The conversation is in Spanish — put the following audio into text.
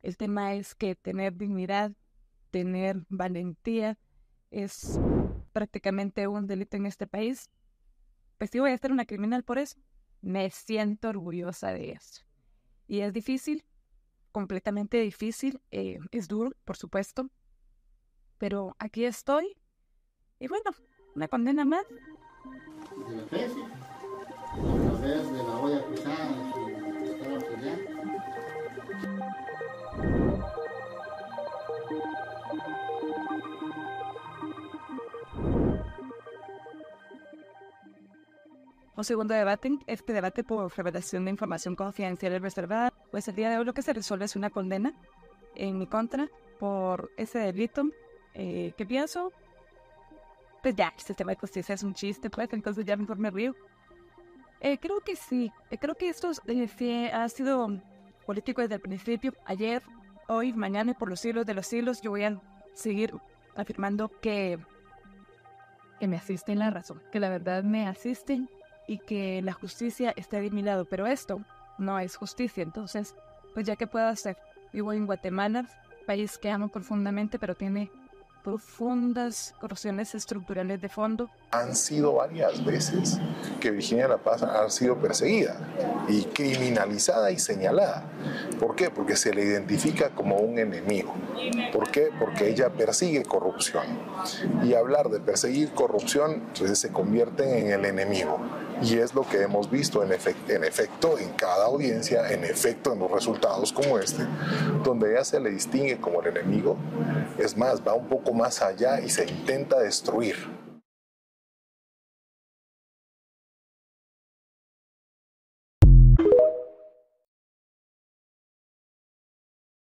El tema es que tener dignidad, tener valentía es prácticamente un delito en este país. Pues sí voy a ser una criminal por eso. Me siento orgullosa de eso. Y es difícil, completamente difícil. Es duro, por supuesto. Pero aquí estoy. Y bueno, una condena más. De la tesis, a través de la olla pisada en su estado auxiliar. Un segundo debate, este debate por revelación de información confidencial y reservada, pues el día de hoy lo que se resuelve es una condena en mi contra por ese delito. ¿Qué pienso? Pues ya, este tema de justicia es un chiste, pues entonces ya mejor me río. Creo que sí, creo que esto sí ha sido político desde el principio. Ayer, hoy, mañana y por los siglos de los siglos, yo voy a seguir afirmando que me asisten la razón, que la verdad me asisten y que la justicia está de mi lado, pero esto no es justicia. Entonces, pues ya que puedo hacer, vivo en Guatemala, país que amo profundamente, pero tiene profundas corrupciones estructurales de fondo. Han sido varias veces que Virginia La Paz ha sido perseguida y criminalizada y señalada. ¿Por qué? Porque se le identifica como un enemigo. ¿Por qué? Porque ella persigue corrupción. Y hablar de perseguir corrupción, entonces se convierte en el enemigo. Y es lo que hemos visto en efecto en cada audiencia, en efecto en los resultados como este, donde ella se le distingue como el enemigo. Es más, va un poco más allá y se intenta destruir.